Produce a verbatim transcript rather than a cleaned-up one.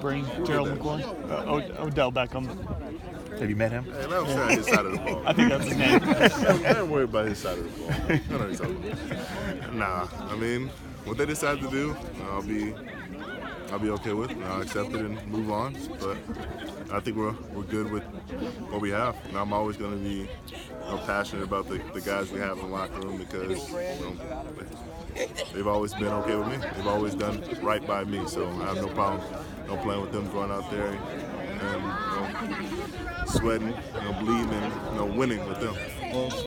bring Gerald McCoy? Uh, Od- Odell Beckham. Have you met him? Hey, let him stay on his side of the ball. I think that's his name. I don't worry about his side of the ball. I know what he's talking about. Nah, I mean, what they decide to do, I'll be, I'll be okay with. I'll accept it and move on. But I think we're we're good with what we have. And I'm always going to be you know, passionate about the, the guys we have in the locker room because you know, they've always been okay with me. They've always done right by me. So I have no problem, no playing with them, going out there and you know, sweating, you know, bleeding, and you know, winning with them.